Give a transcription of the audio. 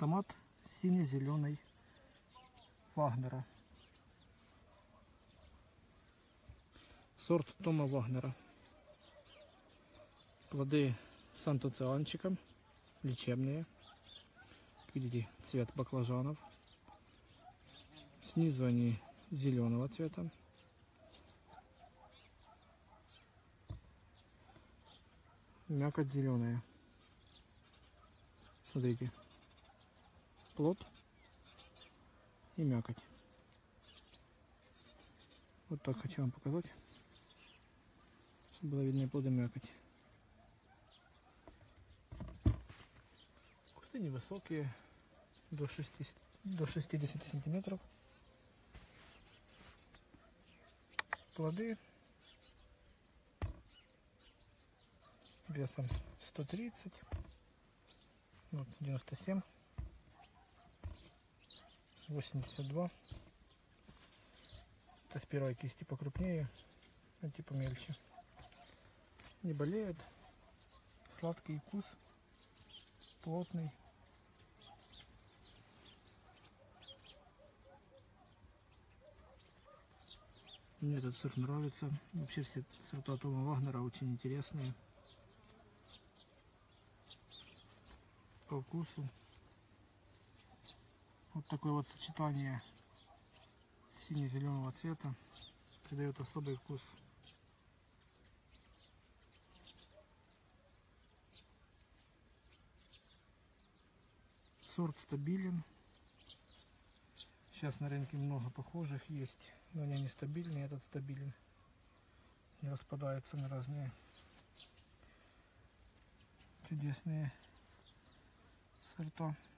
Томат сине-зеленый Вагнера. Сорт Тома Вагнера. Плоды с антоцианчиком, лечебные. Видите, цвет баклажанов. Снизу они зеленого цвета. Мякоть зеленая. Смотрите. Плод и мякоть. Вот так хочу вам показать, чтобы было видно плод и мякоть. Кусты невысокие, до 60 сантиметров. Плоды весом 130, вот 97, 82. Это с первой кисти покрупнее, а те помельче. Не болеют, сладкий вкус, плотный. Мне этот сыр нравится. Вообще все сорта Тома Вагнера очень интересные по вкусу. Вот такое вот сочетание сине-зеленого цвета придает особый вкус. Сорт стабилен. Сейчас на рынке много похожих есть, но они нестабильные. Этот стабилен, не распадается на разные чудесные сорта.